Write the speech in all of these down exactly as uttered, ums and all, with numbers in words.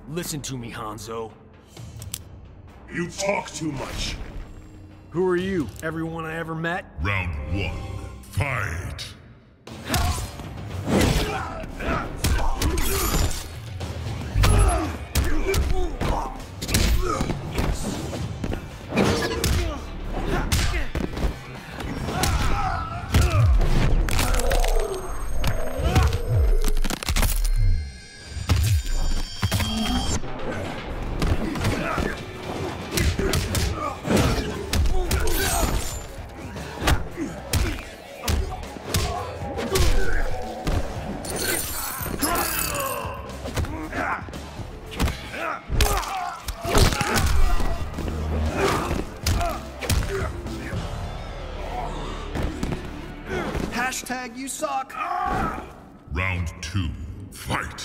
Listen to me, Hanzo. You talk too much. Who are you? Everyone I ever met? Round one, fight! Hashtag you suck. Round two, fight!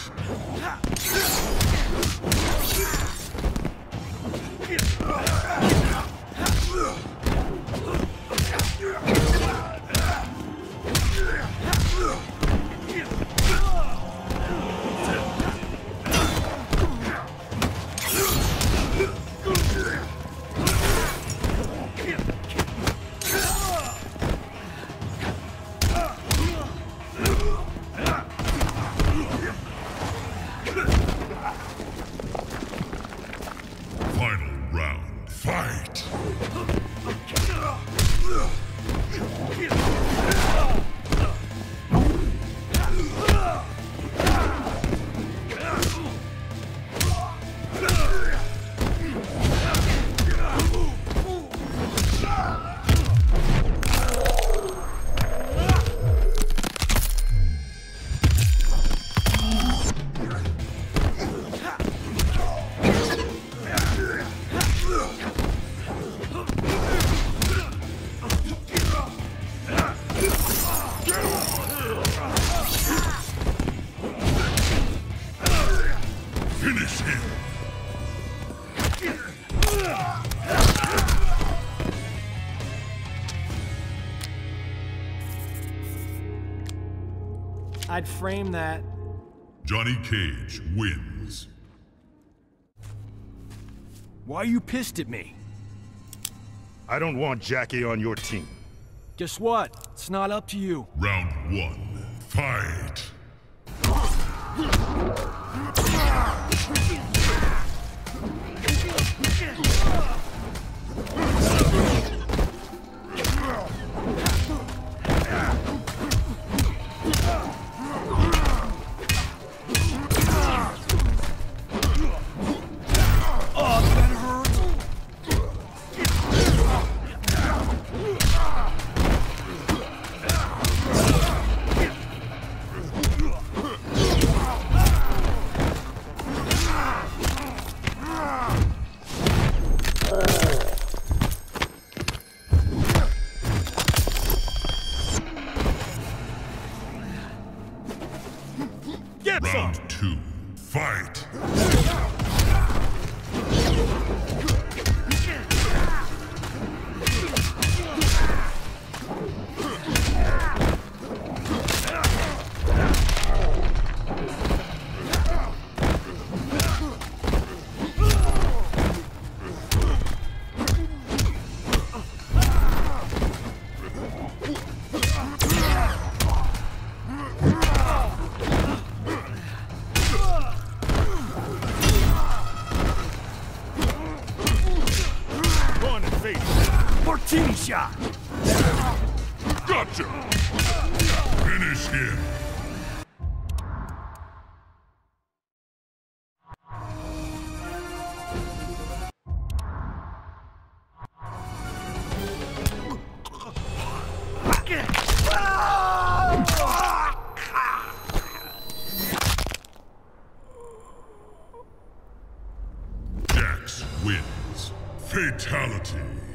Final round, fight! Finish him! I'd frame that. Johnny Cage wins. Why are you pissed at me? I don't want Jackie on your team. Guess what? It's not up to you. Round one, fight! Get some! Round two, fight! Martini shot! Gotcha! Finish him! Jax wins. Fatality.